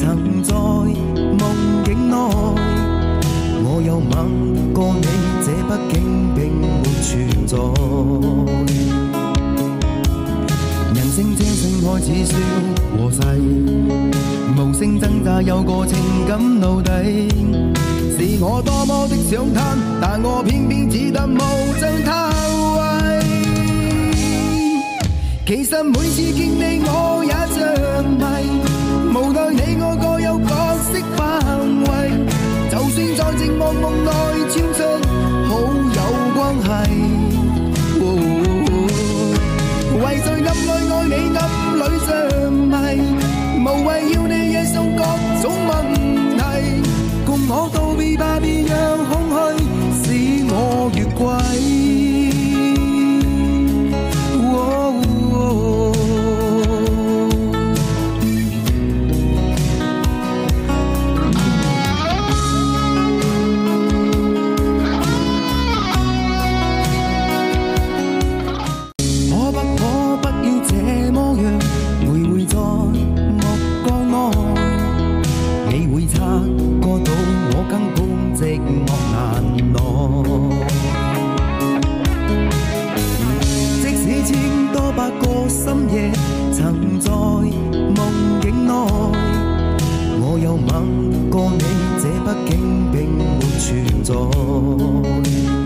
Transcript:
曾在夢境內，我有吻過你，這畢竟並沒存在。人生這聲開始說和諧，無聲掙扎有個情感奴隸，是我多麼的想貪，但我偏偏只得無盡偷窺。其實每次見你我也着迷，無奈你我各有角色範圍，就算在寂寞夢內超出好友關係。為在暗內愛你暗裏着迷，無謂要你惹上各種問題，共我道別吧，別讓空虛使我越軌。深夜曾在夢境內，我有吻過你，這畢竟並沒存在。